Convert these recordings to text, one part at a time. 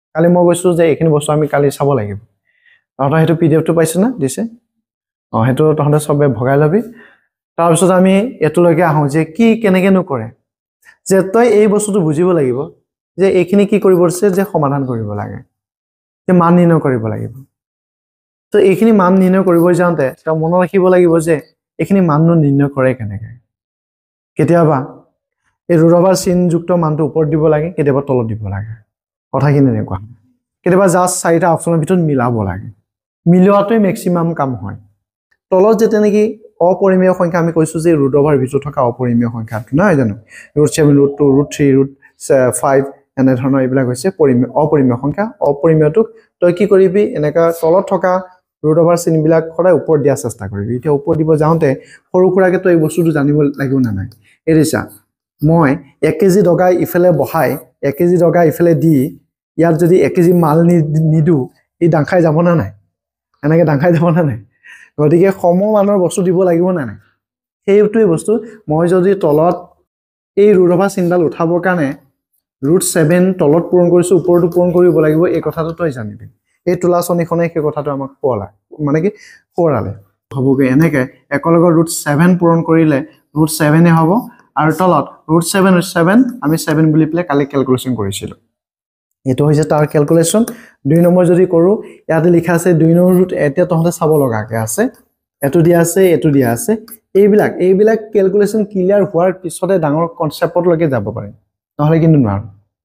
কালি মই কৈছো যে এইখিনি বস্তু আমি কালি চাব লাগিব তহঁতৰ হেতু পিডিএফটো পাইছ না দিছে হেতু তহঁতে সবে ভগাই লবি তাৰ পিছত আমি এতুলৈকে আহো যে কি কেনেকে নকৰে যে তই এই বস্তুটো বুজিব লাগিব যে এইখিনি কি কৰিব আছে যে সমাধান কৰিব লাগে যে মান নিৰ্ণয় কৰিব লাগিব তো এইখিনি মান নিৰ্ণয় কৰিব যাওঁতে তই মনত ৰাখিব লাগিব যে এইখিনি মান নিৰ্ণয় কৰে কেনেকে কেতিয়াবা এই ৰুট চিন যুক্ত মানটো ওপৰত দিব লাগে কেতিয়াবা তলত দিব লাগে কথাখিনি এনেকুৱা কেতিয়াবা জাস্ট চাৰিটা অপচনৰ ভিতৰত মিলাব লাগে মিলোৱাটোই ম্যাক্সিমাম কাম হয় তলত যে তেনেকি অপৰিমেয় সংখ্যা আমি কৈছো যে ৰুট ওভাৰ ভিতৰত থকা অপৰিমেয় সংখ্যাটো নহয় জানো √7 √2 √3 √5 এনে ধৰণৰ এইবিলাক হৈছে অপৰিমেয় সংখ্যা অপৰিমেয়টোক তই কি কৰিবি এনেকা তলত থকা ৰুট ওভাৰ চিনবিলাক সদায় ওপৰত দিয়া চেষ্টা কৰিবি এতিয়া ওপৰত দিব যাওঁতে সৰু খুৰাকে তই এই বস্তুটো জানিব লাগিব না নাই এৰিছা মই 1 কেজি ডগাই ইফালে বহাই 1 কেজি ডগাই ইফালে দি ইয়াত যদি 1 কেজি মাল নিদু ই ডাংখাই যাব না নাই এনেকে ডাংখাই যাব না নাই গতিকে সমমানৰ বস্তু দিব লাগিব না নাই সেইটোৱে বস্তু মই যদি তলত এই ৰুট ওভাৰ চিনডাল উঠাবৰ কাৰণে √7 তলত পূৰণ কৰিছো ওপৰটো পূৰণ কৰিব লাগিব এই কথাটো তই জানিবি এই তুলাচনীখনে সেই কথাটো আমাক কোৱালা মানে কি কোৰালে হবগে এনেকে একলগৰ √7 পূৰণ কৰিলে √7 এ হ'ব আৰু তলত √7 আমি 7 বুলি প্লে কালি ক্যালকুলেশন কৰিছিল এটো হৈছে তাৰ ক্যালকুলেশন 2 নম্বৰ যদি কৰো ইয়াতে লিখা আছে 2 নম্বৰ ৰুট এতিয়া তহতে চাব লগাকে আছে এটো দিয়া আছে এইবিলাক ক্যালকুলেশন ক্লিয়াৰ হোৱাৰ পিছতে ডাঙৰ কনসেপ্টত লগে যাব পাৰে নহলে কিন্তু নোৱাৰো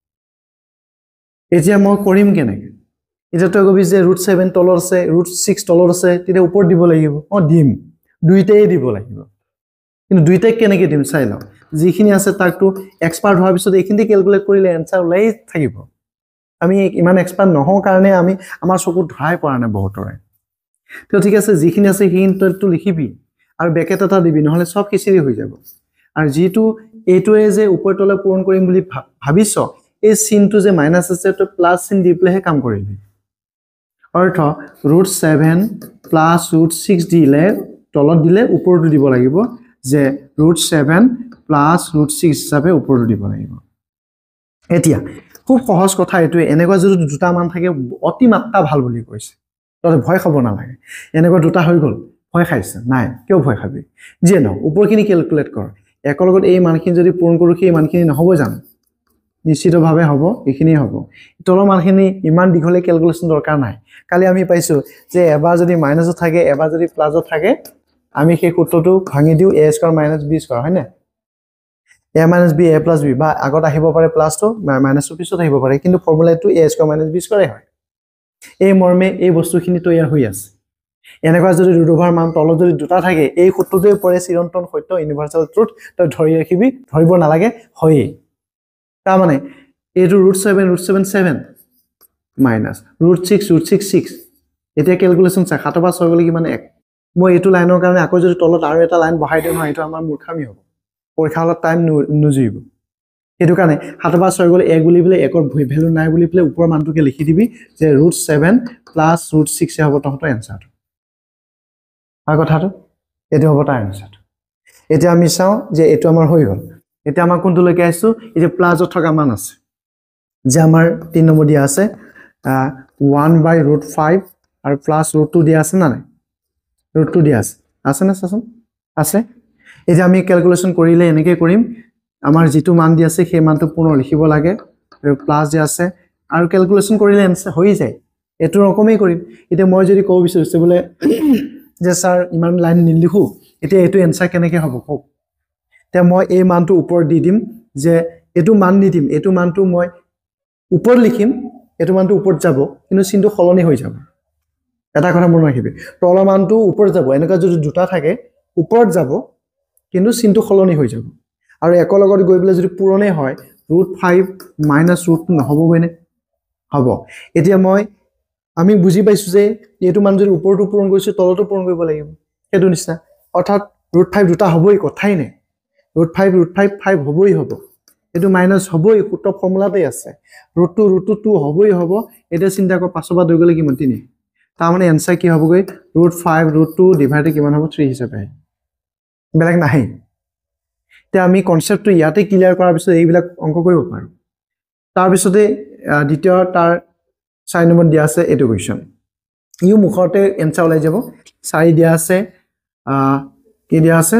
এতিয়া মই কৰিম কেনেকে এটা তই কবি যে √7 তলত আছে √6 তলত আছে তেতিয়া ওপৰত দিব লাগিব দিম দুইটাই দিব লাগিব কিন্তু দুইটাই কেনেকে দিম চাই লও যিখিনি আছে তাকটো এক্সপার্ট হোৱাৰ পিছত এইখিনি ক্যালকুলেট কৰিলে আনসাৰ ওলাই থাকিব আমি ইমান এক্সপার্ট নহও কাৰণে আমি আমাৰ চকু ধৰাই পৰা নাই বহুতৰে তো ঠিক আছে যিখিনি আছে সেইখিনি তই লিখিবি আৰু ব্ৰেকেট এটা দিবি নহলে সব খিচিৰি হৈ যাব আৰু যেটো এইটোৱে যে ওপৰত তলে পূৰণ কৰিম বুলি ভাবিছ এই চিনটো যে মাইনাস আছে তো প্লাস চিন দি প্লেহে কাম কৰিবি অৰ্থ √7 প্লাস √6 দিলে তলত দিলে ওপৰটো দিব লাগিব যে √7 প্লাস √6 হিচাপে ওপৰটো দিব লাগিব এতিয়া খুব সহজ কথা এটো এনেকুৱা যদি দুটা মান থাকে অতি মাত্ৰা ভাল বুলি কৈছে তই ভয় খাব না লাগে এনেকুৱা দুটা হৈ গল ভয় খাইছে নাই কিয় ভয় খাবি যে ন ওপৰখিনি ক্যালকুলেট কৰ একলগত এই মানখিনি যদি পূৰণ কৰো সেই মানখিনি নহব জানো নিশ্চিতভাৱে হ'ব এইখিনি হ'ব তলৰ মানখিনি ইমান দিঘলে ক্যালকুলেশন দৰকাৰ নাই কালি আমি পাইছো যে এবাৰ যদি মাইনাসত থাকে এবাৰ যদি প্লাসত থাকে আমি সেই সূত্ৰটো ভাঙি দিও a² - b² হয় না a - b a + b বা আগত আহিব পাৰে প্লাসটো মাইনাসটো পিছত আহিব পাৰে কিন্তু ফৰ্মুলাটো a² - b² হয় এই মৰ্মে এই বস্তুখিনি তৈয়াৰ হৈ আছে এনেকুৱা যদি ৰুট ওভাৰ মান তলত যদি দুটা থাকে এই সূত্ৰটোৱে পৰে চিৰন্তন সত্য ইউনিভাৰ্সাল ট্ৰুথ তই ধৰি ৰাখিবি ধৰিব নালাগে হয় তাৰ মানে এইটো √7 7 মাইনাস √6 6 এতিয়া ক্যালকুলেশন চা 7 পৰা 6 গলে কিমান 1 মই এইটো লাইনৰ কাৰণে আকৌ যদি তলত আৰু এটা লাইন বহাই দিও নহয় এটো আমাৰ মূৰ্খামি হ'ব পৰীক্ষা হলত টাইম নুজিব এটো কাৰণে 7 পৰা 6 গলে 1 বুলি বলে 1ৰ ভ্যালু নাই বুলি প্লে ওপৰ মানটোকে লিখি দিবি যে √7 প্লাস √6 হ'ব তহঁতৰ এনসাৰটো আর কথাটো এটো হ'ব তাৰ এনসাৰটো এতিয়া আমি চাও যে এটো আমাৰ হৈ গল এতিয়া আমাৰ কোনটো লৈকে আইছো এই প্লাসত থকা মান আছে যে আমাৰ 3 নম্বৰ দিয়া আছে 1/√5 আৰু প্লাস √2 দিয়া আছে না নাই √2 দিয়া আছে না চাচোন আছে এই যে আমি ক্যালকুলেশন কৰিলে এনেকে কৰিম আমাৰ যেটো মান দি আছে সেই মানটো পুনৰ লিখিব লাগে আৰু প্লাস দি আছে আৰু ক্যালকুলেশন কৰিলে এনসাৰ হৈ যায় এটো ৰকমেই কৰিম এতিয়া মই যদি কও বিচাৰিছে বলে যে স্যাৰ ইমান লাইন নিলিখো এতিয়া এটো এনসাৰ কেনেকে হ'ব কওক তে মই এই মানটো ওপৰ দি দিম যে এটো মান নিদিম এটো মানটো মই ওপৰ লিখিম এটো মানটো ওপৰত যাব কিন্তু চিনটো খলনি হৈ যাব এটা কথা মনত ৰাখিবি তলৰ মানটো ওপৰত যাব এনেকা যদি দুটা থাকে ওপৰত যাব কিন্তু চিনটো খলনি হৈ যাব আৰু একলগত গৈ বলে যদি পূৰণে হয় √5 - √2 নহব গয়নে হ'ব এতিয়া আমি বুজি পাইছো যে এটো মান যদি ওপৰটো পূৰণ কৰিছো তলটো পূৰণ কৰিব লাগিব হেতু নিচিনা অৰ্থাৎ √5 দুটা হবই কথাই নাই √5 5 হবই হ'ব এটো মাইনাস হবই সূত্ৰ ফৰ্মুলাতে আছে √2 হবই হ'ব এটা চিন্তা কৰ 5 পৰা 2 গলে কিমান 3 তাৰ মানে এনসাৰ কি হ'বগৈ √5 √2 ডিভাইডেড কিমান হ'ব 3 হিচাপে বেলেগ নাই তে আমি কনসেপ্টটো ইয়াতে ক্লিয়াৰ কৰাৰ পিছত এইবিলাক অংক কৰিব পাৰো তাৰ পিছতে দ্বিতীয় তাৰ 4 নম্বৰ দিয়া আছে এটো কোৱেশ্চন ইউ মুখতে এনসাৰ ওলাই যাব 4 দিয়া আছে কি দিয়া আছে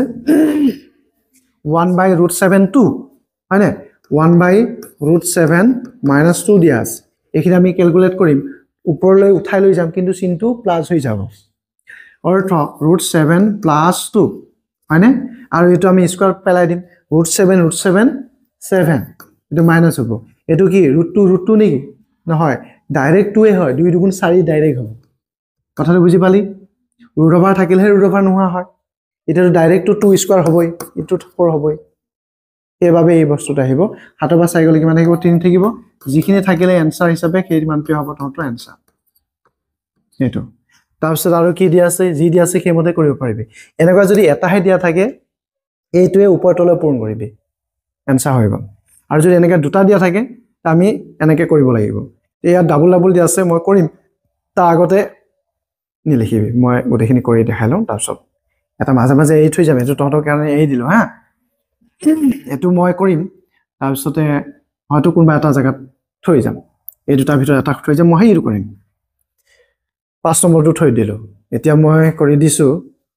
1/√7 2 হয়নে 1/√7 - 2 দিয়া আছে এখিনি আমি ক্যালকুলেট কৰিম ওপৰলৈ উঠাই লৈ যাম কিন্তু চিনটো প্লাস হৈ যাব অৰ্থ √7 + 2 হয়নে আৰু এটো আমি স্কয়াৰ পেলাই দিম √7 7 এটো মাইনাস হ'ব এটো কি √2 নেকি নহয় ডাইৰেক্ট 2 এ হয় 2 * 2 4 ডাইৰেক্ট হ'ব কথাটো বুজি পালি ৰুট ওভাৰ থাকিলেহে ৰুট ওভাৰ নোহোৱা হয় এটা ডাইৰেক্ট 2 স্কয়াৰ হ'বই ইটো 4 হ'বই এবাবে এই বস্তুটো আহিব হাতৰ বা চাইকেল কিমান থাকিব 3 থাকিব যিখিনি থাকিলে आंसर হিচাপে সেই মানটো হ'ব তহঁতৰ आंसर এটো তাৰপিছত আৰু কি দিয়া আছে যি দিয়া আছে সেইমতে কৰিব পাৰিবি এনেকুৱা যদি এটাহে দিয়া থাকে এইটোৱে ওপৰ তলে পূৰণ কৰিবি आंसर হৈ গ'ল আৰু যদি এনেকা দুটা দিয়া থাকে আমি এনেকে কৰিব লাগিব এয়া ডাবল দিয়া আছে মই কৰিম তাৰ আগতে নিলিখিবি মই গোটেইখিনি কৰি দেখাই লম তাৰপিছত এটা মাজে এই থৈ যাম এটো তহঁতৰ কাৰণে এই দিলো হা এটো মই কৰিম তাৰপিছতে হয়তো কোনবা এটা জায়গাত থৈ যাম এই দুটা ভিতৰত এটা থৈ যাম মই হেইটো কৰিম 5 নম্বৰটো থৈ দিলো এতিয়া মই কৰি দিছো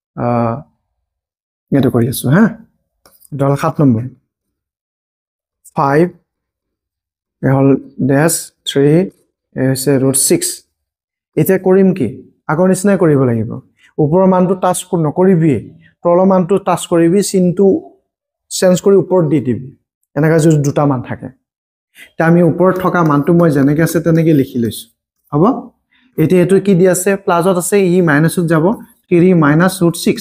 এটো কৰি আছো হা দল 7 নম্বৰ 5 ehol dash 3 এছে √6 এতিয়া কৰিম কি আগৰ নিচিনা কৰিব লাগিব ওপৰৰ মানটো টাচ নকৰিবি তলৰ মানটো টাচ কৰিবি চিনটো চেঞ্জ কৰি ওপৰত দি দিবি এনেকা যদি দুটা মান থাকে তা আমি ওপৰত থকা মানটো মই যেনেকৈ আছে তেনেকৈ লিখি লৈছো হ'ব এতিয়া এটো কি দি আছে প্লাসত আছে ই মাইনাসত যাব 3 - √6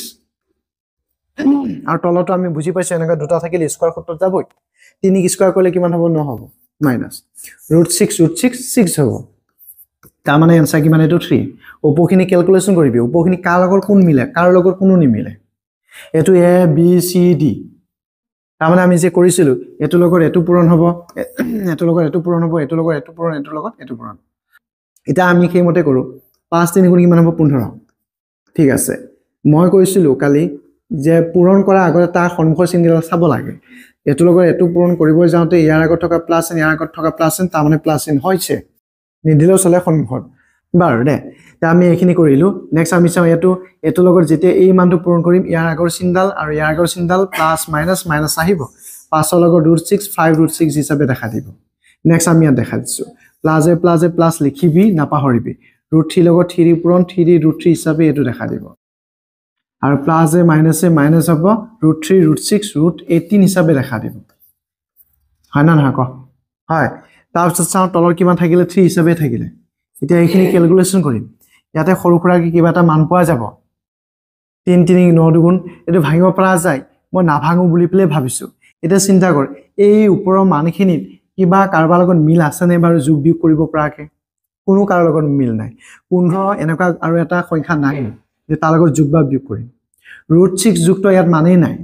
আৰু তলটো আমি বুজি পাইছো এনেকা দুটা থাকিলে স্কয়াৰ সূত্ৰত যাবই 3 স্কয়াৰ কৰিলে কিমান হ'ব নহব মাইনাস √6 6 হ'ব তাৰ মানে आंसर কিমান এটো 3 ওপৰখিনি ক্যালকুলেশন কৰিবি ওপৰখিনি কাৰ লগত কোন মিলে কাৰ লগত কোনো নিমিলে এটো এ বি সি ডি তাৰ মানে আমি যে কৰিছিলো এটো লগত এটো পূৰণ হ'ব এটো লগত এটো পূৰণ হ'ব এটো লগত এটো পূৰণ এটো লগত এটো পূৰণ এটা আমি সেইমতে কৰো 5 3 গুণ কিমান হ'ব 15 ঠিক আছে মই কৈছিলো কালি যে পূৰণ কৰা আগতে তাৰ সন্মুখৰ চিহ্নটো চাব লাগে এটো লগত এটো পূৰণ কৰিব যাওঁতে ইয়াৰ আগত থকা প্লাস ইয়াৰ আগত থকা প্লাস তাৰ মানে প্লাস চিহ্ন হৈছে নিদিলেও চলে সন্মুখত বাৰু দে তা আমি এইখিনি কৰিলো নেক্সট আমি চাম এটো লগত যেতিয়া এই মানটো পূৰণ কৰিম ইয়াৰ আগৰ চিহ্নডাল আৰু ইয়াৰ আগৰ চিহ্নডাল প্লাস মাইনাস আহিব 5 ৰ লগত √6 5 √6 হিচাপে দেখা দিব নেক্সট আমি ইয়াত দেখা দিছো প্লাস লিখিবি নাপাহৰিবি √3 লগত 3 পূৰণ 3 √3 হিচাপে এটো দেখা দিব আৰু মাইনাস হ'ব √3 √6 √18 হিচাপে দেখা দিব হয় না নহয় ক হয় তাৰপিছত চাওঁ তলৰ কিমান থাকিলে 3 হিচাপে থাকিলে এতিয়া এইখিনি ক্যালকুলেশন কৰিম ইয়াতে সৰু খুৰা কি কিবা এটা মান পোৱা যাব 3 3 9 গুণ এটো ভাঙিব পৰা যায় মই না ভাঙো বুলি প্লে ভাবিছো এটা চিন্তা কৰ এই ওপৰৰ মানখিনিত কিবা কাৰবাৰ লগত মিল আছে নে বাৰু যোগ বিয়োগ কৰিব পৰাকে কোনো কাৰৰ লগত মিল নাই 15 এনেকা আৰু এটা সংখ্যা নাই যে তাৰ লগত যোগ বা বিয়োগ কৰিম √6 যুক্ত ইয়াত মানেই নাই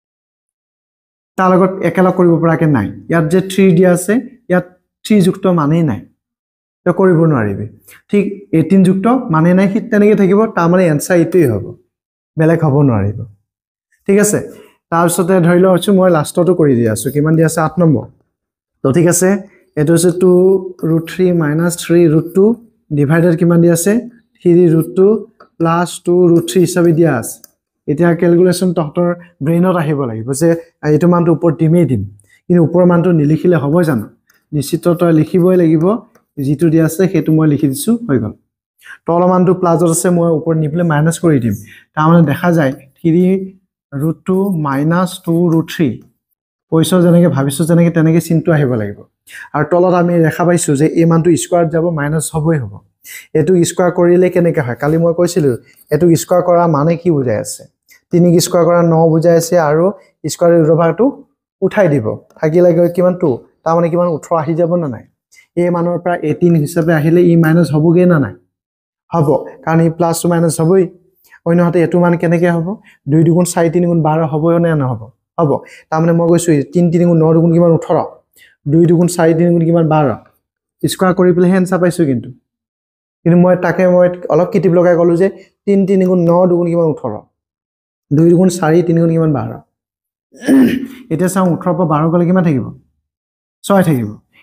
তাৰ লগত একেলগ কৰিব পৰাকে নাই ইয়াত যে 3 দিয়া আছে ইয়াত 3 যুক্ত মানেই নাই তো কৰিব নোৱাৰিবি ঠিক 18 যুক্ত মানে নাই হিত তেনেকৈ থাকিব তাৰ মানে आंसर ইটোই হ'ব বেলেগ হ'ব নোৱাৰিব ঠিক আছে তাৰপিছতে ধৰি লও মই লাষ্টটো কৰি দি আছো কিমান দি আছে 8 নম্বৰ তো ঠিক আছে এটো আছে 2 √3 - 3 √2 ডিভাইডেড কিমান দি আছে 3 √2 + 2 √3 হিচাপে দিয়া আছে এতিয়া ক্যালকুলেশন তহঁতৰ ব্ৰেইনত আহিব লাগিব যে এইটো মানটো ওপৰত দিমেই দিম কিন্তু ওপৰৰ মানটো নিলিখিলে হ'ব জানো নিশ্চিত তই লিখিবই লাগিব যিটো দিয়া আছে সেইটো মই লিখি দিছো হৈ গল তলৰ মানটো প্লাসত আছে মই ওপৰত নিপলে মাইনাস কৰি দিম তাৰ মানে দেখা যায় 3 √2 - 2 √3 পইচা যেনেকৈ ভাবিছো যেনেকৈ তেনেকৈ চিনটো আহিব লাগিব আৰু তলত আমি দেখা পাইছো যে এই মানটো স্কয়াৰ যাব মাইনাস হ'বই হ'ব এটো স্কয়াৰ কৰিলে কেনেকৈ হয় কালি মই কৈছিলো এটো স্কয়াৰ কৰা মানে কি বুজাই আছে 3 স্কয়াৰ কৰা 9 বুজাই আছে আৰু স্কয়াৰ ৰুটভাৰটো উঠাই দিব থাকিলে কিমান 2 তাৰ মানে কিমান 18 আহি যাব না নাই এই মানৰ পৰা 18 হিচাপে আহিলে ই মাইনাস হ'বগে না নাই হ'ব কাৰণ ই প্লাস মাইনাস হ'বই অন্যহাতে এটো মান কেনেকৈ হ'ব 2 2 গুণ 4 3 গুণ 12 হ'ব নে নহব হ'ব তাৰ মানে মই কৈছো 3 3 গুণ 9 গুণ কিমান 18 2 2 গুণ 4 3 গুণ কিমান 12 স্কয়াৰ কৰি পেলে आंसर পাইছো কিন্তু মই তাকে মই অলপ কিটিপ লগাই গলো যে 3 3 গুণ 9 গুণ কিমান 18 2 গুণ 4 3 গুণ কিমান 12 এটা চাও 18 পৰা 12 গলে কিমান থাকিব 6 থাকিব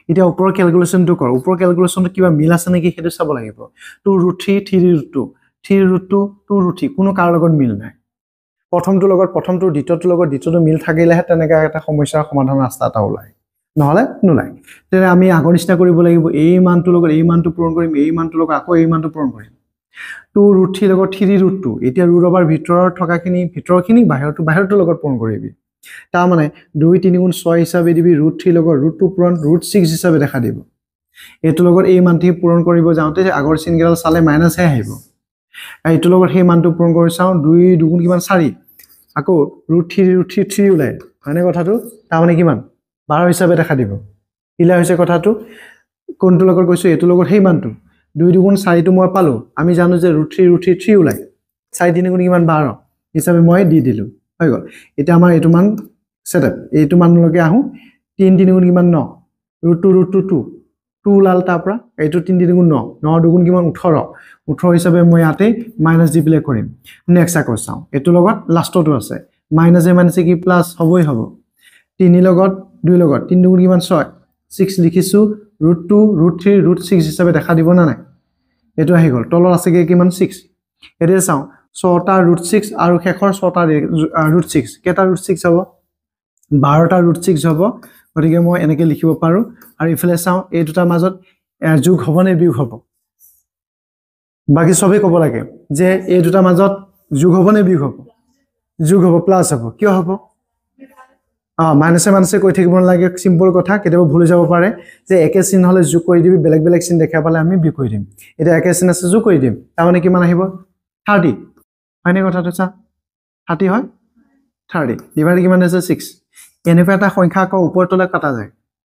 এতিয়া ওপৰৰ ক্যালকুলেশনটো কৰ ওপৰৰ ক্যালকুলেশনটো কিবা মিল আছে নেকি হেতু চাব লাগিব 2√3 3√2 3√2 2√3 কোনো কাৰ লগত মিল নাই প্ৰথমটো লগত প্ৰথমটো দ্বিতীয়টো লগত দ্বিতীয়টো মিল থাকিলেহে তেনেকা এটা সমস্যাৰ সমাধান ৰাস্তা এটা ওলাই নহলে নোলাই তেনে আমি আগৰ নিচিনা কৰিব লাগিব এই মানটো লগত এই মানটো পূৰণ কৰিম এই মানটো লগত আকৌ এই মানটো পূৰণ কৰিম 2√3 লগত 3√2 এতিয়া ৰুট ওভাৰ ভিতৰৰ থকাখিনি ভিতৰখিনি বাহিৰটো লগত পূৰণ কৰিবি তা মানে 2 3 গুণ 6 হিচাপে দিবি √3 লগত √2 পূৰণ √6 হিচাপে দেখা দিব এটো লগত এই মানটি পূৰণ কৰিব যাওঁতে আগৰ চিনগেল চালে মাইনাস হে আহিব এইটো লগত সেই মানটো পূৰণ কৰি চাও 2 দুগুণ কিমান 4 আকৌ √3 ওলাই মানে কথাটো তা মানে কিমান 12 হিচাপে দেখা দিব ইলা হৈছে কথাটো কোনটো লগত কৈছো এটো লগত সেই মানটো 2 দুগুণ 4 টো মই পালো আমি জানো যে √3 ওলাই 4 3 গুণ কিমান 12 হিচাপে মই দি দিলো হৈ গল এটা আমাৰ এটো মান সেটআপ এইটো মান লগে আহো 3 3 গুণ কিমান 9 √2 2 লাল তাপৰা এইটো 3 3 গুণ 9 9 দুগুণ কিমান 18 হিচাপে মই ইয়াতে মাইনাস দি প্লে কৰিম নেক্সট আকৌ চাও এটো লগত লাষ্টটো আছে মাইনাস এ মাইনাস কি প্লাস হবই হব 3 লগত 2 লগত 3 দুগুণ কিমান 6 6 লিখিছো √2 √3 √6 হিচাপে দেখা দিব না নাই এটো আহি গল তলৰ আছে কি কিমান 6 এতে চাও 6টা √6 আৰু শেষৰ 6টা √6 কেটা √6 হ'ব 12টা √6 হ'ব গতিকে মই এনেকে লিখিব পাৰো আৰু ইফালে চাও এই দুটা মাজত যোগ হ'ব নে বিয়োগ হ'ব বাকি সবে ক'ব লাগে যে এই দুটা মাজত যোগ হ'ব নে বিয়োগ হ'ব যোগ হ'ব প্লাস হ'ব কি হ'ব মাইনাসে কৈ থাকিব নালাগে সিম্পল কথা কেতিয়াবা ভুল যাব পাৰে যে একে চিন হলে যোগ কৰি দিবি বেলেগ বেলেগ চিন দেখা পালে আমি বিয়োগ কৰি দিম এটা একে চিন আছে যোগ কৰি দিম তাৰ মানে কিমান আহিব 30 হয়নে কথাটো চা 30 হয় 30 ডিভাইড কিমান আছে 6 এনেকুৱা এটা সংখ্যা আকৌ ওপৰতলৈ কাটা যায়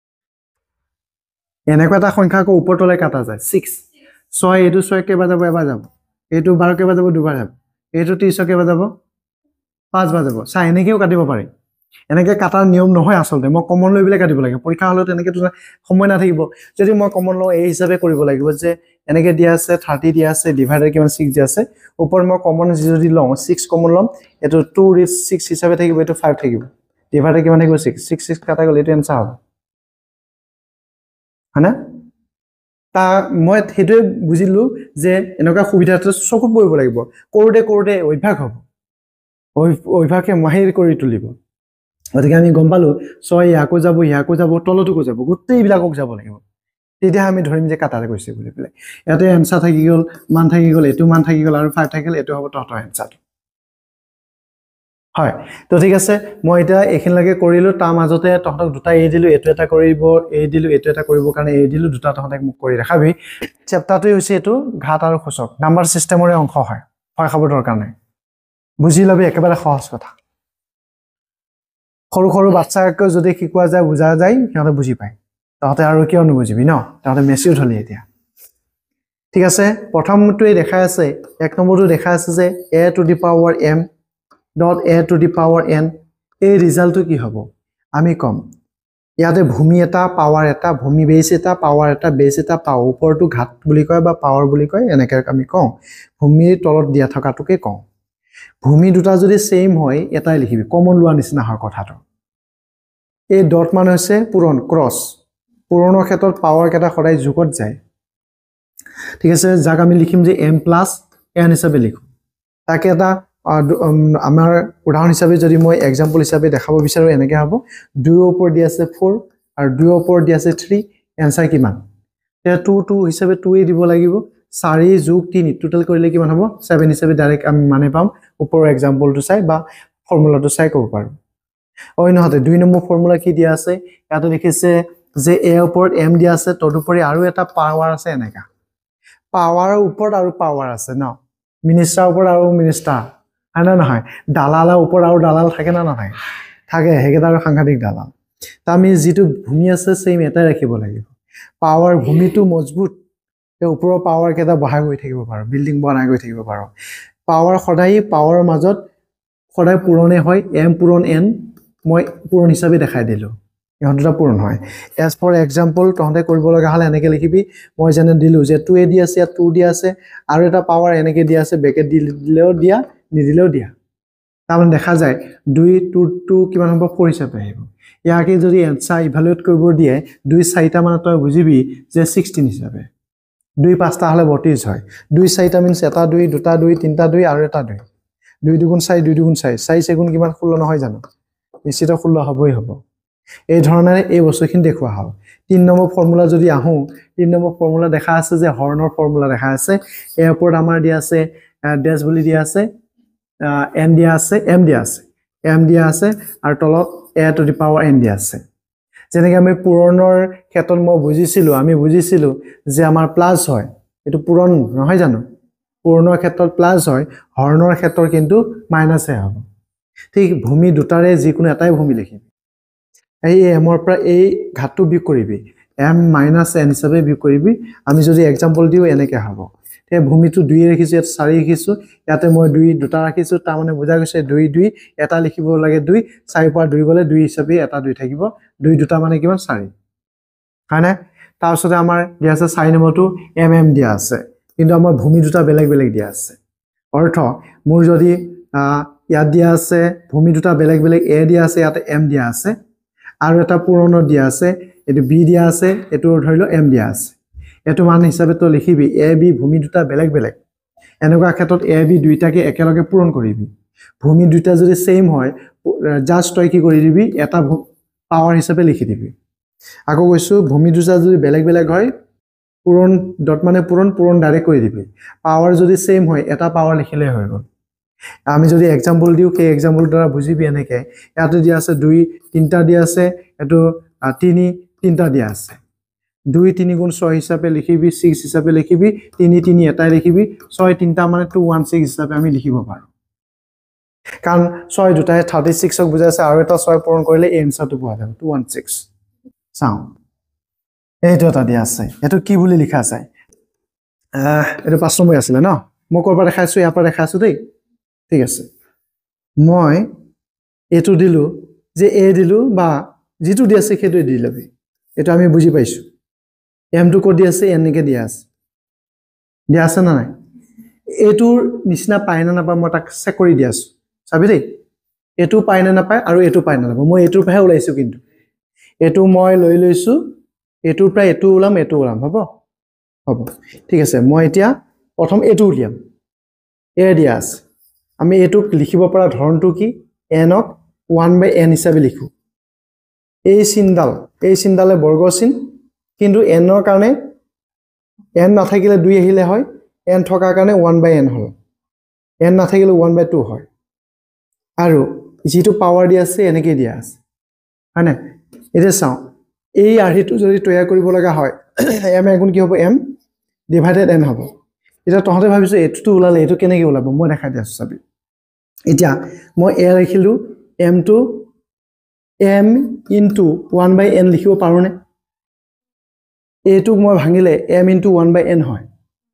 এনেকুৱা এটা সংখ্যা আকৌ ওপৰতলৈ কাটা যায় 6 6 এটো 6 কেবা যাব এবাৰ যাব এটো 12 কেবা যাব দুবাৰ যাব এটো 30 কেবা যাব 5 বাৰ যাব চা এনেকেও কাটিব পাৰি এনেকে কাটাৰ নিয়ম নহয় আসলতে মই কমন লৈ বিলে কাটিব লাগে পৰীক্ষা হলত এনেকে সময় না থাকিব যদি মই কমন ল এই হিচাপে কৰিব লাগিব যে এনেকে দিয়া আছে 30 দিয়া আছে ডিভাইডাৰ কিমান 6 দিয়া আছে ওপৰ মই কমন যদি লওঁ 6 কমন লম এটো 2/6 হিচাপে থাকিব এটো 5 থাকিব ডিভাইডাৰ কিমান থাকিব 6 6 কাটা গলে এটো এনসার হ'ব হনা তা মই হেতু বুজিলো যে এনেকা সুবিধাটো চকুত পৰিব লাগিব কৰোতে অভ্যাস হ'ব অভ্যাসে মাহিৰ কৰি তুলিব গতিকে আমি গম পালো 6 ইয়াকো যাব তলতোকো যাব গোটেই বিলাকক যাব লাগিব তেতিয়া আমি ধৰিম যে কাটাৰে কৈছে বুলি পেলাই ইয়াতে এনসার থাকি গল মান থাকি গল এটো মান থাকি গল আৰু 5 থাকি গল এটো হ'ব তহতৰ এনসার হয় তো ঠিক আছে মই এটা এখিন লাগে কৰিলো তাৰ মাজতে তহতক দুটা এই দিলো এটো এটা কৰিব এই দিলো এটো এটা কৰিব কাৰণে এই দিলো দুটা তহতক মোক কৰি দেখাবি চেপ্টাৰটো হৈছে এটো ঘাত আৰু খোচক নাম্বাৰ সিস্টেমৰে অংশ হয় হয় খাবৰ দৰকাৰ নাই বুজি লবি একেবাৰে সহজ কথা সৰু বাচ্চাক যদি শিকোৱা যায় বুজা যায় সিহঁতে বুজি পায় তহতে আৰু কিয় নুবুজিবি ন তহতে মেচিউৰ হলি এতিয়া ঠিক আছে প্ৰথমটোই দেখা আছে এক নম্বৰটো দেখা আছে যে a to the power m dot a to the power n এই ৰিজাল্টটো কি হ'ব আমি কম ইয়াতে ভূমি এটা পাৱাৰ এটা ভূমি বেস এটা পাৱাৰ এটা বেস এটা পাও ওপৰটো ঘাত বুলি কয় বা পাৱাৰ বুলি কয় এনেকে আমি কওঁ ভূমিৰ তলত দিয়া থকাটোকে কওঁ ভূমি দুটা যদি সেম হয় এটাই লিখিবি কমন লোৱা নিচিনা হয় কথাটো এই ডট মান হৈছে পূৰণ ক্ৰস পূৰণৰ ক্ষেত্ৰত পাৱাৰ কেটা সদায় যোগত যায় ঠিক আছে যাক আমি লিখিম যে m + n হিচাপে লিখো তাকে এটা আমাৰ উদাহৰণ হিচাপে যদি মই এক্সাম্পল হিচাপে দেখাব বিচাৰো এনেকে হ'ব 2 ওপৰ দি আছে 4 আৰু 2 ওপৰ দি আছে 3 এনসার কিমান তে 2 হিচাপে 2 এ দিব লাগিব 4 + 3 টোটাল কৰিলে কিমান হ'ব 7 হিচাপে ডাইৰেক্ট আমি মানে পাম ওপৰৰ এক্সাম্পলটো চাই বা ফৰ্মুলাটো চাই ক'ব পাৰো ওই নহতে 2 নম্বৰ ফৰ্মুলা কি দিয়া আছে ইয়াতে দেখিছে যে a ওপৰত m দিয়া আছে তদুপৰি আৰু এটা পাৱাৰ আছে এনেকা পাৱাৰৰ ওপৰত আৰু পাৱাৰ আছে ন মিনিষ্টাৰ ওপৰত আৰু মিনিষ্টাৰ আনা নহয় দালালৰ ওপৰত আৰু দালাল থাকে না নহয় থাকে হেগেটা আৰু সাংঘাতিক দালাল তা আমি যেটো ভূমি আছে সেম এটা ৰাখিব লাগিব পাৱাৰ ভূমিটো মজবুত এই ওপৰৰ পাৱাৰ কেটা বহাই গৈ থাকিব পাৰো বিল্ডিং বনাই গৈ থাকিব পাৰো পাৱাৰ সদায় পাৱাৰৰ মাজত সদায় পূৰণে হয় m পূৰণ n মই পূৰণ হিচাপে দেখাই দিলো ইহঁতটা পূৰণ হয় এজ ফৰ এক্সাম্পল তহতে কৰিব লগা হলে এনেকে লিখিবি মই জানে দিলো যে 2 এ দি আছে 2 দি আছে আৰু এটা পাৱাৰ এনেকে দি আছে ব্ৰেকেট দিলেও দিয়া নিদিলেও দিয়া তাৰমানে দেখা যায় 2 টু কিমান হ'ব 4 হিচাপে আহিব ইয়াকে যদি এনসাৰ ইভালুৱেট কৰিব দিয়ে 2 4টা মানে তই বুজিবি যে 16 হিচাপে 2 5টা হলে 32 হয় 2 4টা মিন্স এটা 2 দুটা 2 তিনটা 2 আৰু এটা 2 2 দুগুণ 4 2 দুগুণ 4 4 সেগুণ কিমান 16 নহয় জানো নিশ্চিত 16 হবই হ'ব এই ধৰণেৰে এই বস্তুখিনি দেখুৱা হ'ল 3 নম্বৰ ফৰ্মুলা যদি আহো 3 নম্বৰ ফৰ্মুলা দেখা আছে যে হৰ্নৰ ফৰ্মুলা দেখা আছে এই ওপৰত আমাৰ দিয়া আছে ডেশ বুলি দিয়া আছে n দিয়া আছে m দিয়া আছে আৰু তলত a to the power n দিয়া আছে যেনেকৈ আমি পূৰণৰ ক্ষেত্ৰত আমি বুজিছিলো যে আমাৰ প্লাস হয় এটো পূৰণ নহয় জানো পূৰণৰ ক্ষেত্ৰত প্লাস হয় হৰ্ণৰ ক্ষেত্ৰত কিন্তু মাইনাস হ'ব ঠিক ভূমি দুটাৰে যিকোনো এটাই ভূমি লিখিবি এই m ৰ পৰা এই ঘাতটো বিয়োগ কৰিবি m - n হিচাপে বিয়োগ কৰিবি আমি যদি एग्जांपल দিও এনেকৈ হ'ব তে ভূমিটো 2 ৰাখিছো ইয়াত 4 ৰাখিছো ইয়াতে মই 2 দুটা ৰাখিছো তাৰ মানে বুজা গৈছে 2 2 এটা লিখিব লাগে 2 4 পৰা 2 গলে 2 হিচাপে এটা 2 থাকিব 2 দুটা মানে কিমান 4 হয়নে তাৰ পিছতে আমাৰ দিয়া আছে 4 নম্বৰটো mm দিয়া আছে কিন্তু আমাৰ ভূমি দুটা বেলেগ বেলেগ দিয়া আছে অৰ্থ মোৰ যদি ইয়াত দিয়া আছে ভূমি দুটা বেলেগ বেলেগ a দিয়া আছে ইয়াতে m দিয়া আছে আৰু এটা পূৰণ দিয়া আছে এটো b দিয়া আছে এটো ধৰিলো m দিয়া আছে এটো মান হিচাপে তো লিখিবি a b ভূমি দুটা বেলেগ বেলেগ এনেকুৱা ক্ষেত্ৰত a b দুইটাকে একেলগে পূৰণ কৰিবি ভূমি দুইটা যদি সেম হয় জাস্ট তই কি কৰি দিবি এটা পাৱাৰ হিচাপে লিখি দিবি আকৌ কৈছো ভূমি দুটা যদি বেলেগ বেলেগ হয় পূৰণ ডট মানে পূৰণ ডাইৰেক্ট কৰি দিবি পাৱাৰ যদি সেম হয় এটা পাৱাৰ লিখিলে হৈ গল আমি যদি एग्जांपल দিও সেই एग्जांपल দ্বাৰা বুজিবি এনেকে ইয়াতে দিয়া আছে 2 তিনটা দিয়া আছে এটো 3 তিনটা দিয়া আছে 2 3 গুণ 6 হিচাপে লিখিবি 6 হিচাপে লিখিবি 3 3 এটাই লিখিবি 6 তিনটা মানে 216 হিচাপে আমি লিখিব পাৰো কাৰণ 6 দুটাই 36 ক বুজাইছে আৰু এটা 6 পূৰণ কৰিলে এই আনসাৰটো পোৱা যাব 216 চাও এইটো এটা দিয়া আছে এটো কি বুলি লিখা আছে এটো 5 নম্বৰ আছিল ন মই কৰবা দেখাইছো ইয়াৰ পৰা দেখাইছো দেই ঠিক আছে মই এটো দিলু যে a দিলু বা যেটো দি আছে সেইটো দি লবি এটো আমি বুজি পাইছো m টো কোড দি আছে n কে দি আছে না নাই এটোৰ নিচিনা পায় না নাপা মই তাক চেক কৰি দি আছো চাবি দেই এটো পায় না নাপায় আৰু এটো পায় না নাপা মই এটোৰ পৰাহে ওলাইছো কিন্তু এটো মই লৈ লৈছো এটোৰ পৰা এটো ওলাম হ'ব ঠিক আছে মই এতিয়া প্ৰথম এটো উলিয়াম a দি আছে আমি এটো লিখিব পৰা ধৰণটো কি n ক 1/n হিচাপে লিখো এই চিনডালে বৰ্গ চিন কিন্তু n ৰ কাৰণে n নাথাকিলে 2 আহিলে হয় n থকাৰ কাৰণে 1/n হল n নাথাকিলে 1/2 হয় আৰু যেটো পাৱাৰ দি আছে এনেকৈ দিয়া আছে হয়নে এটা চাও এই আৰ্হিটো যদি তৈয়াৰ কৰিব লগা হয় m গুণ কি হ'ব m ডিভাইডেড n হ'ব এটা তহতে ভাবিছো এটো ওলালে এটো কেনেকৈ ওলাব মই দেখাই দিছো চাবি এতিয়া মই a লিখিলো m to m into 1/n লিখিব পাৰোনে এটো মই ভাঙিলে m into 1/n হয়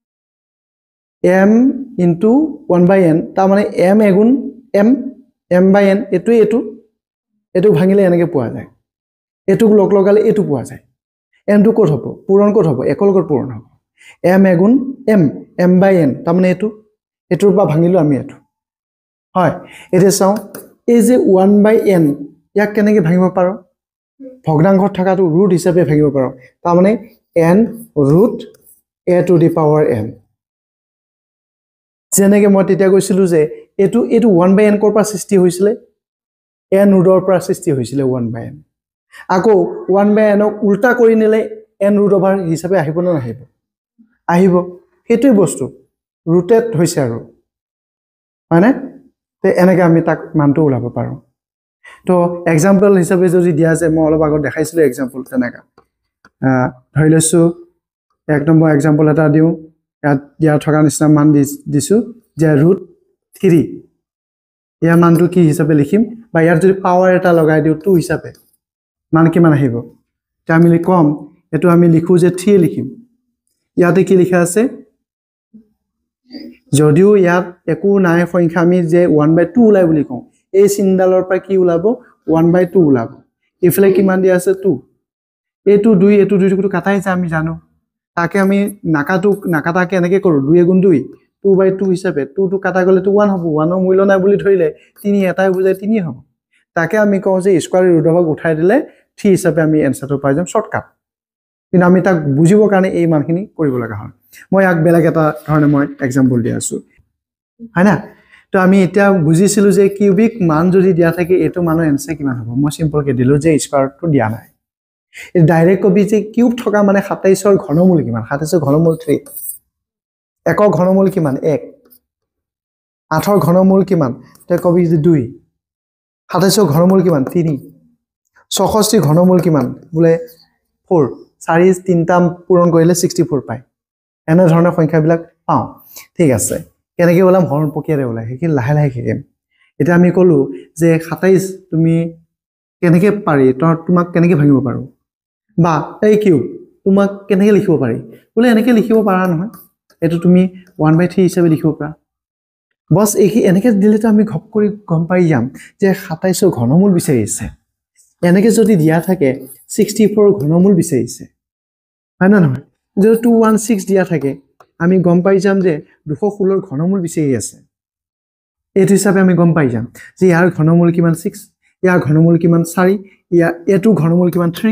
m into 1/n তাৰ মানে m এগুণ m/n এটো ভাঙিলে এনেকৈ পোৱা যায় এটোক লগালে এটো পোৱা যায় m টো ক'ত হ'ব পূৰণ ক'ত হ'ব একলগত পূৰণ হ'ব m এগুণ m/n তাৰ মানে এটোৰ পৰা ভাঙিলো আমি এটো হয় এটা চাও এই যে 1/n ইয়াক কেনেকৈ ভাঙিব পাৰো ভগ্নাংশত থাকাটো ৰুট হিচাপে ভাঙিব পাৰো তাৰ মানে n root a to the power n যেনেকৈ মই তেতিয়া কৈছিলো যে এটো 1/n কৰ পৰা সৃষ্টি হৈছিল n ৰুটৰ পৰা সৃষ্টি হৈছিল 1/n আকৌ 1/n ক উল্টা কৰি নিলে n ৰুট ওভাৰ হিচাপে আহিব না আহিব হেতুই বস্তু ৰুটেড হৈছে আৰু মানে তে এনেকৈ আমি তাক মানটো উলাব পাৰো তো एग्जांपल হিচাপে যদি দিয়া আছে মই অলপ আগত দেখাইছিলো एग्जांपल তেনেকা ধৰি লৈছো এক নম্বৰ एग्जांपल এটা দিও ইয়াত দিয়া থকা নিচিনা মান দিছো যে √3 ইয়াৰ মানটো কি হিচাপে লিখিম বা ইয়াৰ যদি পাৱাৰ এটা লগাই দিও 2 হিচাপে মান কিমান আহিব তে আমি লিখম এটো আমি লিখো যে 3 লিখিম ইয়াতে কি লিখা আছে যদিও ইয়াত একো নাই সংখ্যা আমি যে 1/2 ওলাই বুলি কওঁ এই চিনডালৰ পৰা কি ওলাব 1/2 ওলাব ইফালে কিমান দিয়া আছে 2 এটো 2 এটো 2 টো কাটাই যায় আমি জানো তাকে আমি নাকাটাকে এনেকৈ কৰো 2 গুণ 2 2/2 হিচাপে 2 টো কাটা গলে তো 1 হ'ব 1 ৰ মূল্য নাই বুলি ধৰিলে 3 এটাই বুজাই 3 হ'ব তাকে আমি কওঁ যে স্কয়াৰ ৰুট অফ উঠাই দিলে 3 হিচাপে আমি এনসাৰটো পাই যাম শৰ্টকাট কিন্তু আমি তাক বুজিবৰ কাৰণে এই মানখিনি কৰিব লগা হয় মই এক বেলেগ এটা ধৰণে মই এক্সাম্পল দি আছো হয় না তো আমি এটা বুজিছিলো যে কিউবিক মান যদি দিয়া থাকে এটো মানৰ এনসাৰ কিমান হ'ব মই সিম্পল কে দিলো যে স্কয়াৰটো দিয়া নাই এই ডাইৰেক্ট কবি যে কিউব থকা মানে 27 ৰ ঘনমূল কিমান 27 ৰ ঘনমূল 3 একক ঘনমূল কিমান 1 8 ৰ ঘনমূল কিমান তে কবি যে 2 27 ৰ ঘনমূল কিমান 3 64 ঘনমূল কিমান বোলে 4 4 তিনটা পূৰণ কৰিলে 64 পায় এনে ধৰণৰ সংখ্যাবিলাক পাও ঠিক আছে কেনেকৈ ওলাম হৰণ প্ৰক্ৰিয়াৰে ওলাই হেকি লাহে লাহে শিকিম এটা আমি কলো যে 27 তুমি কেনেকৈ পাৰি তোমাক কেনেকৈ ভাঙিব পাৰো বা এই কিউব তোমাক কেনেকৈ লিখিব পাৰি বোলে এনেকৈ লিখিব পাৰা নহয় এটো তুমি 1/3 হিচাপে লিখিব পাৰা বস এই এনেকৈ দিলে তো আমি ঘপ কৰি গম পাই যাম যে 27 ৰ ঘনমূল বিচাৰিছে এনেকৈ যদি দিয়া থাকে 64 ৰ ঘনমূল বিচাৰিছে হয় না নহয় যদি 216 দিয়া থাকে আমি গম পাই যাম যে 216 ৰ ঘনমূল বিচাৰি আছে এটো হিচাপে আমি গম পাই যাম যে ইয়াৰ ঘনমূল কিমান 6 ইয়াৰ ঘনমূল কিমান 4 ইয়াৰ এটো ঘনমূল কিমান 3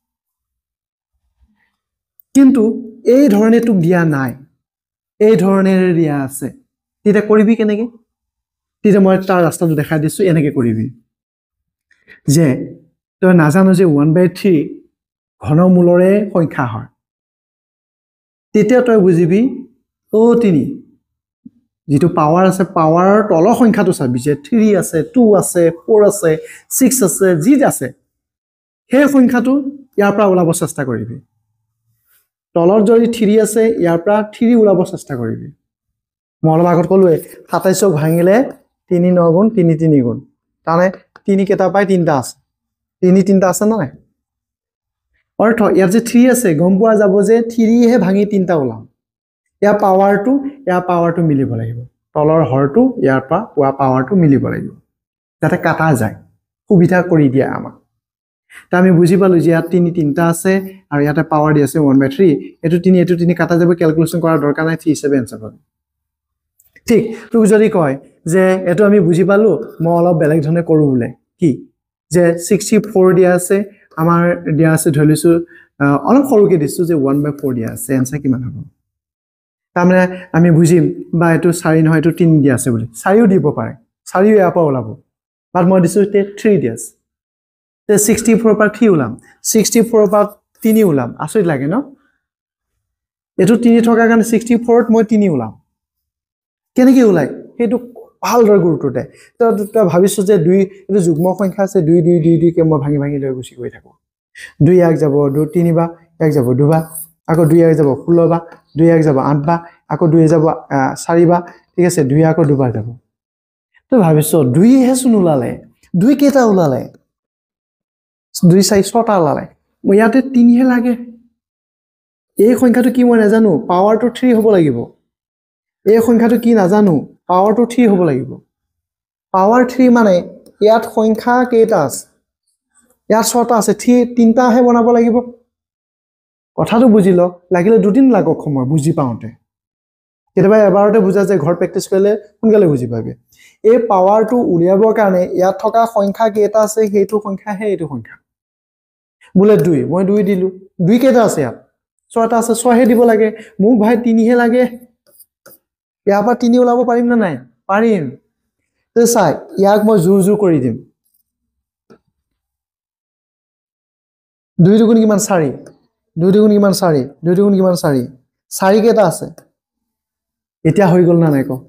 কিন্তু এই ধৰণে তো দিয়া নাই এই ধৰণেৰে দিয়া আছে এটা কৰিবি কেনেকৈ তেতিয়া মই তাৰ ৰাস্তাটো দেখাই দিছো এনেকৈ কৰিবি যে তই নাজানো যে 1/3 ঘনমূলৰে সংখ্যা হয় তেতিয়া তই বুজিবি ও 3 যেটো পাৱাৰ আছে পাৱাৰৰ তলৰ সংখ্যাটো চাবি যে 3 আছে 2 আছে 4 আছে 6 আছে যি আছে সেই সংখ্যাটো ইয়াৰ পৰা ওলাব চেষ্টা কৰিবি তলৰ যদি 3 আছে ইয়াৰ পৰা 3 ওলাব চেষ্টা কৰিবি মই অলপ আগত কলোৱে 27 ক ভাঙিলে 3 9 গুণ 3 3 গুণ তানে 3 কেটা পাই 3টা আছে 3 3টা আছে নাই অর্থ ইয়াৰ যে 3 আছে গম পোৱা যাব যে 3 হে ভাঙি 3টা ওলাম ইয়াৰ পাৱাৰটো মিলিব লাগিব তলৰ হৰটো ইয়াৰ পৰা পোৱা পাৱাৰটো মিলিব লাগিব যাতে কাটা যায় সুবিধা কৰি দিয়া আমাক তা আমি বুজি পালো যে ইয়াত 3 3টা আছে আৰু ইয়াতে পাৱাৰ দি আছে 1/3 এটো 3 কাটা যাব ক্যালকুলেশন কৰা দৰকাৰ নাই 3 7 আনসাৰ পাবি ঠিক তুমি যদি কয় যে এটো আমি বুজি পালো মই অলপ বেলেগ ধৰণে কৰো বুলে কি যে 64 দিয়া আছে আমাৰ দিয়া আছে ধৰিছো অলপ সৰুকে দিছো যে 1/4 দিয়া আছে আনসাৰ কিমান হ'ব তামনে আমি বুজিম বা এটো 4 নহয় এটো 3 দিয়া আছে বুলি 4ও দিব পাৰে 4ও ইয়াৰ পৰা ওলাব বাট মই দিছো 3 দিয়া আছে তে 64 পৰা 3 ওলাম 64 পৰা 3 ওলাম আচৰিত লাগে ন এটো 3 থকা কাৰণে 64ত মই 3 ওলাম কেনেকৈ ওলাই হেতু ভালদৰে গুৰুত্ব দে তো ভাবিছো যে 2 এটো যুগ্ম সংখ্যা আছে 2 2 2 2 কে মই ভাঙি ভাঙি লৈ গুছি গৈ থাকো 2 এক যাব 2 3 বা এক যাব 2 বা আকৌ 2 এক যাব 16 বা 2 এক যাব 8 বা আকৌ 2 যাব 4 বা ঠিক আছে 2 আকৌ 2 বা যাব তো ভাবিছো 2 হে শুন ওলালে 2 কেটা ওলালে 2 4 6টা ওলালে মই ইয়াতে 3 হে লাগে এই সংখ্যাটো কি মই নাজানো পাৱাৰটো 3 হ'ব লাগিব এই সংখ্যাটো কি নাজানো পাৱাৰটো 3 হ'ব লাগিব পাৱাৰ 3 মানে ইয়াত সংখ্যা কেইটা আছে ইয়াত 6টা আছে 3টা হে বনাব লাগিব কথাটো বুজিল লাগিলে দুদিন লাগক সময় বুজি পাওঁতে কেতিয়াবা এবাৰতে বুজা যায় ঘৰ প্ৰেক্টিছ কৰিলে সোনকালে বুজি পাবি এই পাৱাৰটো উলিয়াবৰ কাৰণে ইয়াত থকা সংখ্যা কেইটা আছে সেইটো সংখ্যা হে এইটো সংখ্যা বুলে 2 মই 2 দিলো 2 কেইটা আছে ইয়াত 6টা আছে 6 হে দিব লাগে মোক ভাই 3 হে লাগে ইয়াৰ পৰা 3 ওলাব পাৰিম না নাই পাৰিম তে চাই ইয়াক মই জোৰ জোৰ কৰি দিম 2 দুগুণ কিমান 4 2 দুগুণ কিমান 4 2 দুগুণ কিমান 4 4 কেটা আছে এতিয়া হৈ গল না নাই কো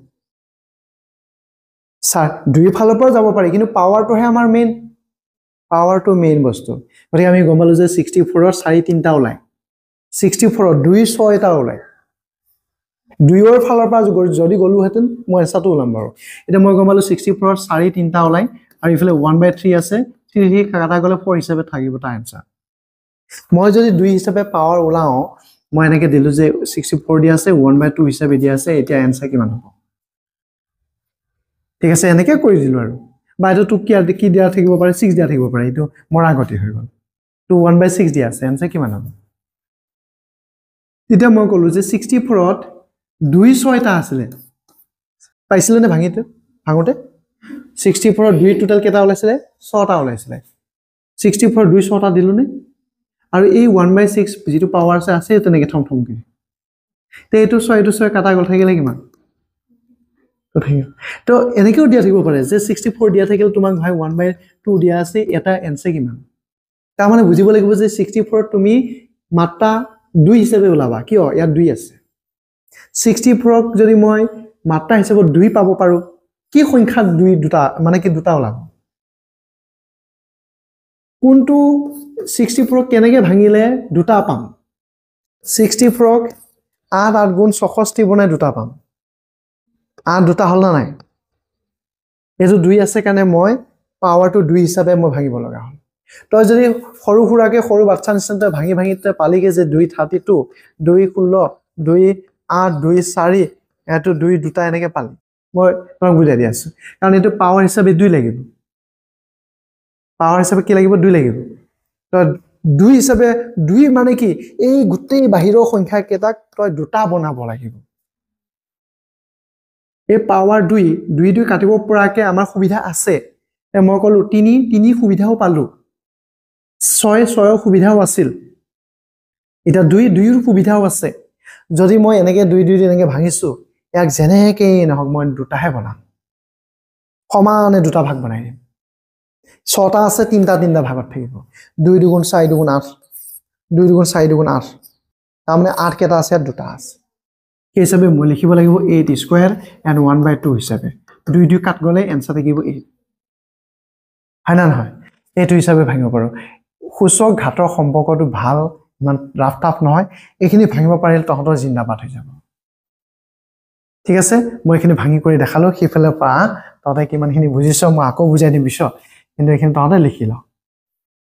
2 ফালৰ পৰা যাব পাৰি কিন্তু পাৱাৰটো হে আমাৰ পাৱাৰটো মেইন বস্তু গতিকে আমি গম পালো যে 64 ৰ 4 3টা ওলাই 64 ৰ 2 6টা ওলাই 2 ৰ ফালৰ পৰা যদি গলু হেতেন মই এসাটো ওলাম বাৰু এটা মই গম পালো 64 ৰ 4 3টা ওলাই আৰু ইফালে 1/3 আছে 3 কাটা গলে 4 হিচাপে থাকিব তা আনসাৰ মই যদি 2 হিচাপে পাৱাৰ ওলাও মই এনেকে দিলু যে 64 দিয়া আছে 1/2 হিচাপে দিয়া আছে এতিয়া আনসাৰ কিমান হ'ব ঠিক আছে এনেকে কৰি দিলু আৰু বাইটো টু কি দিয়া থাকিব পাৰে 6 দিয়া থাকিব পাৰে এটো মৰা গতি হৈ গল টু 1/6 দিয়া আছে আনসাৰ কিমান হ'ব তেতিয়া মই কলো যে 64 ত 2 6টা আছিল পাইছিলেনে ভাঙোতে 64 2 টোটাল কেটা ওলাইছিলে 6টা ওলাইছিলে 64 2 6টা দিলুনে আৰু এই 1/6 যেটো পাৱাৰ আছে তেনেকে থমথমকে তে এইটো 6 কাটা গল থাকিলে কিমান তো এনেকেও দিয়া থাকিব পাৰে যে 64 দিয়া থাকিলে তোমাক ভাই 1/2 দিয়া আছে এটা এনসে কিমান তাৰ মানে বুজিব লাগিব যে 64 তুমি মাত্ৰা 2 হিচাপে ওলাবা কিয় ইয়াত 2 আছে 64 ক যদি মই মাত্ৰা হিচাপত 2 পাব পাৰো কি সংখ্যা 2 দুটা মানে কি দুটা ওলাব কোনটো 64 ক কেনেকে ভাঙিলে দুটা পাম 64 ক 8 8 গুণ 64 বনাই দুটা পাম 8 দুটা হল না নাই এটো 2 আছে কাৰণে মই পাৱাৰটো 2 হিচাপে মই ভাঙিব লগা হ'ল তই যদি সৰু খুৰাকে সৰু বাচ্চা নিচিনা ভাঙি তে পালিগে যে 232 216 28 24 এটো 2 দুটা এনেকে পালি মই তোমাক বুজাই দি আছো কাৰণ এটো পাৱাৰ হিচাপে 2 লাগিব পাৱাৰ হিচাপে কি লাগিব 2 লাগিব তো 2 হিচাপে 2 মানে কি এই গুটেই বাহিৰৰ সংখ্যা কেটাক তই দুটা বনাব লাগিব এই পাৱাৰ 2 কাটিব পৰাকে আমাৰ সুবিধা আছে মই কলো 3 সুবিধাও পালো 6 সুবিধাও আছিল এটা 2 ৰ সুবিধাও আছে যদি মই এনেকে 2 এনেকে ভাঙিছো এক জেনেকে নহক মই দুটাহে বনাম সমানে দুটা ভাগ বনাই দিম 6টা আছে 3টা ভাগত থাকিব 2 2 গুণ 4 2 গুণ 8 2 2 গুণ 4 2 গুণ 8 তাৰ মানে 8 কেটা আছে দুটা আছে কি হিচাপে মই লিখিব লাগিব 8 স্কয়াৰ এন্ড 1/2 হিচাপে 2 কাট গলে এনসাৰ থাকিব 8 হয় না নহয় এইটো হিচাপে ভাঙিব পাৰো সূচক ঘাতৰ সম্পৰ্কটো ভাল ইমান ৰাফ টাফ নহয় এইখিনি ভাঙিব পাৰিলে তহঁতৰ জিন্দাবাদ হৈ যাব ঠিক আছে মই এইখিনি ভাঙি কৰি দেখালো হিফালে পা তহঁতে কিমানখিনি বুজিছ মই আকৌ বুজাই দিম পিছত কিন্তু এইখিনি তহঁতে লিখি ল